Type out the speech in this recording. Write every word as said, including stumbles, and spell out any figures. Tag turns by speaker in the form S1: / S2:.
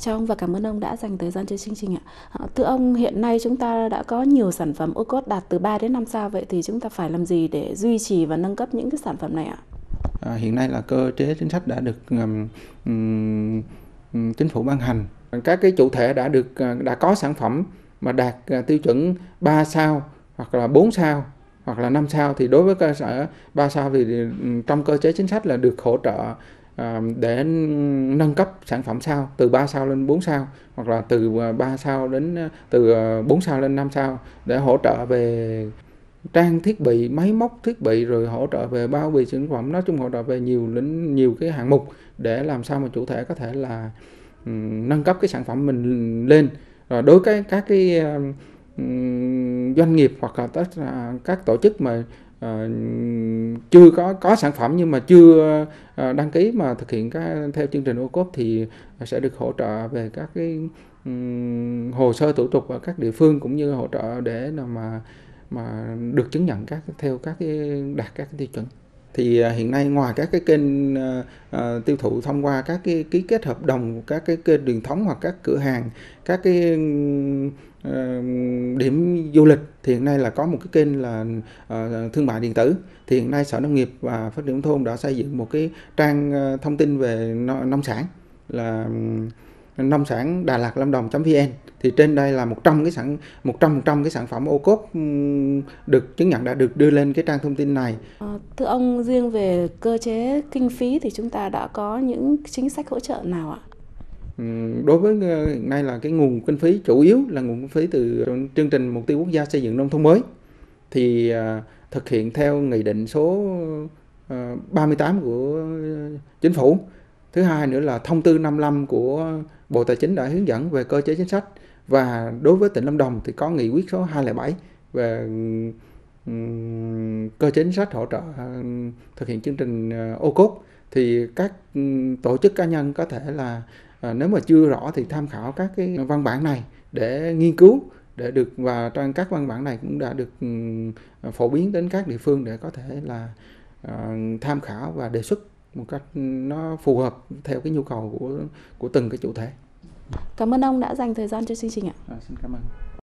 S1: Chào ông và cảm ơn ông đã dành thời gian cho chương trình ạ. À, thưa ông, hiện nay chúng ta đã có nhiều sản phẩm ô cốp đạt từ ba đến năm sao, vậy thì chúng ta phải làm gì để duy trì và nâng cấp những cái sản phẩm này ạ?
S2: À, hiện nay là cơ chế chính sách đã được um, um, chính phủ ban hành. Các cái chủ thể đã được đã có sản phẩm mà đạt tiêu chuẩn ba sao hoặc là bốn sao hoặc là năm sao, thì đối với cơ sở ba sao thì trong cơ chế chính sách là được hỗ trợ à, để nâng cấp sản phẩm sao từ ba sao lên bốn sao, hoặc là từ ba sao đến từ bốn sao lên năm sao, để hỗ trợ về trang thiết bị, máy móc thiết bị, rồi hỗ trợ về bao bì sản phẩm, nói chung hỗ trợ về nhiều lĩnh nhiều cái hạng mục để làm sao mà chủ thể có thể là um, nâng cấp cái sản phẩm mình lên. Rồi đối với các cái um, doanh nghiệp hoặc là tất các tổ chức mà uh, chưa có có sản phẩm nhưng mà chưa uh, đăng ký mà thực hiện các theo chương trình ô cốp thì sẽ được hỗ trợ về các cái um, hồ sơ thủ tục ở các địa phương, cũng như hỗ trợ để mà mà được chứng nhận các theo các cái đạt các cái tiêu chuẩn. Thì uh, hiện nay ngoài các cái kênh uh, uh, tiêu thụ thông qua các cái ký kết hợp đồng, các cái kênh truyền thống hoặc các cửa hàng, các cái uh, điểm du lịch, thì hiện nay là có một cái kênh là uh, thương mại điện tử. Thì hiện nay Sở Nông nghiệp và Phát triển nông thôn đã xây dựng một cái trang uh, thông tin về nông sản là nông sản Đà Lạt Lâm Đồng .vn. Thì trên đây là một trăm cái sản một trăm phần trăm cái sản phẩm ô cốp được chứng nhận đã được đưa lên cái trang thông tin này.
S1: À, thưa ông, riêng về cơ chế kinh phí thì chúng ta đã có những chính sách hỗ trợ nào ạ?
S2: Đối với hiện nay là cái nguồn kinh phí chủ yếu là nguồn kinh phí từ chương trình mục tiêu quốc gia xây dựng nông thôn mới, thì uh, thực hiện theo nghị định số uh, ba mươi tám của chính phủ. Thứ hai nữa là thông tư năm mươi lăm của Bộ Tài chính đã hướng dẫn về cơ chế chính sách. Và đối với tỉnh Lâm Đồng thì có nghị quyết số hai không bảy về um, cơ chế chính sách hỗ trợ uh, thực hiện chương trình uh, ô cốp. Thì các um, tổ chức cá nhân có thể là uh, nếu mà chưa rõ thì tham khảo các cái văn bản này để nghiên cứu, để được, và trong các văn bản này cũng đã được um, phổ biến đến các địa phương để có thể là uh, tham khảo và đề xuất một cách nó phù hợp theo cái nhu cầu của của từng cái chủ thể.
S1: Cảm ơn ông đã dành thời gian cho chương trình ạ.
S2: À, xin cảm ơn.